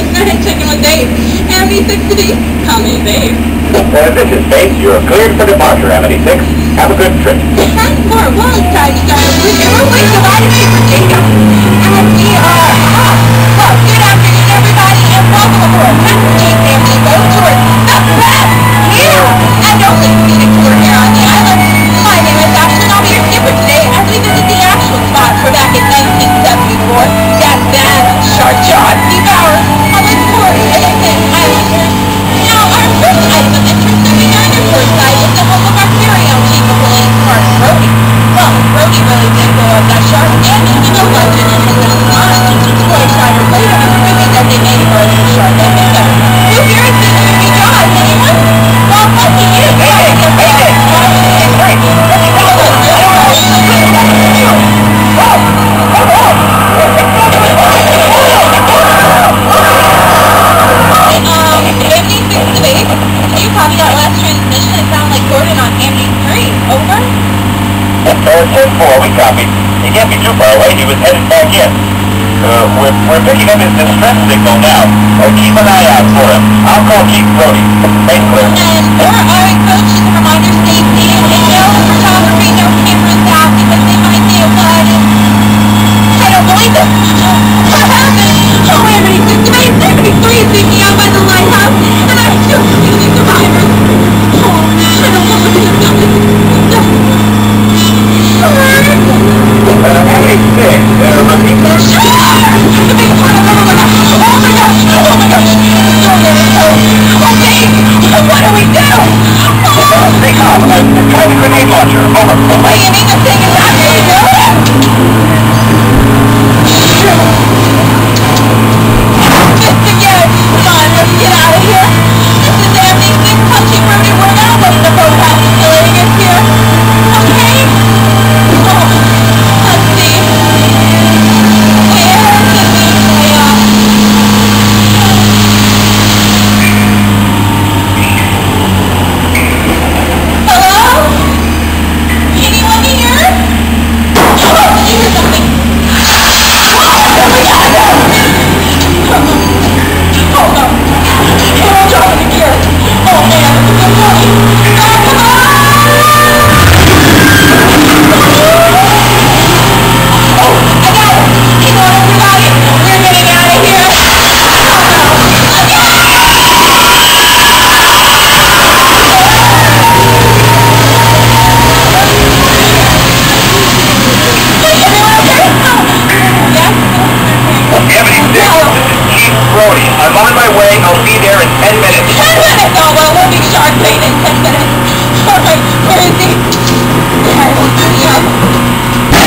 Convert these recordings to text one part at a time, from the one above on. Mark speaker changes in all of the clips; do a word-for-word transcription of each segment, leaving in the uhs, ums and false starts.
Speaker 1: Checking with Dave. Amity six to D. Coming, Dave.
Speaker 2: Uh, this is Faith. You're cleared for departure, Amity six. Have a good trip.
Speaker 1: Time for a long time to start with your way divided paper data. And we are off. Well, good afternoon, everybody, and welcome aboard Passenger Amity Boat Tour, the best here and only scenic tour here on the island. My name is Ashley, and I'll be your skipper today as we visit the actual spot for back in nineteen seventy-four. That's that Shark Jaw Devourer on Lake Forty, Innocent Island. Now, our first item of interest that we are on your port side is the home of our very own chief of police, Mark Brody. Well, Brody really did blow up that shark, and he's still legend in his own mind. twenty-five years later, proving that they made more than a shark episode. Who here has seen the movie Jaws? Anyone? Well, lucky you. Hey, hey, hey, hey, hey, hey, Um, Amity six to eight. Can you copy that last transmission? It sounded like Gordon on Amity three. Over?
Speaker 2: Uh, ten four, we copied. He can't be too far away. He was headed back in. Uh, we're, we're picking up his distress signal now. Uh, keep an eye out for him. I'll call Chief Brody. Thanks, clear.
Speaker 1: And for our coach, just a reminder, safety and no photography, no cameras out because they might be a flood. I don't believe it. What happened? Oh, Amity six to eight, Amity three is leaving out by the lighthouse, and I still see the survivors. Oh, I don't know what to do.
Speaker 2: Uh, Amity six, uh, repeat that.
Speaker 1: The big part of everyone. Oh my gosh! Oh my gosh! Oh, Dave! What do we do?
Speaker 2: Uh, stay calm. Uh, try the grenade launcher. Over.
Speaker 1: What do you mean the thing is not ready to do it? Just again. Come on, let's get out of here. This is Amity six punching Rudy. We're not letting the boathouse facility get here. Okay? Oh, let's see. Where did we play off? Hello? Anyone here? Oh, did you hear something? Oh my God! Oh no! We're dropping the gear. Oh man, it's so funny. Oh, come on! Oh, I got it! Hang on, everybody! We're getting out of here!
Speaker 2: Amity six, this is Chief Brody. I'm on my way. I'll be there in ten minutes.
Speaker 1: Ten minutes! Oh, well, we'll be shark bait in ten minutes. Alright, where is he? There, yeah.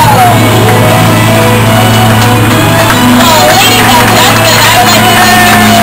Speaker 1: Ladies and gentlemen, I would like to